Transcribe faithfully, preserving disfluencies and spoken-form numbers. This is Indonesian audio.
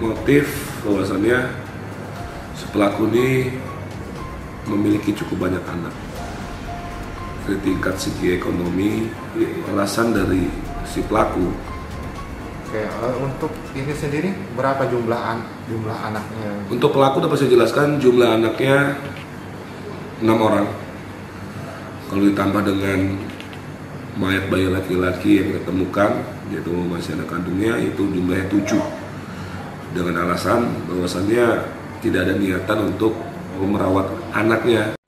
motif bahwasannya si pelaku ini memiliki cukup banyak anak. Dari tingkat segi ekonomi, alasan dari si pelaku. Oke, untuk ini sendiri berapa jumlah an jumlah anaknya? Untuk pelaku dapat saya jelaskan jumlah anaknya enam orang. Kalau ditambah dengan mayat bayi laki-laki yang kita temukan, yaitu masih anak kandungnya, itu jumlahnya tujuh. Dengan alasan bahwasannya tidak ada niatan untuk merawat anaknya.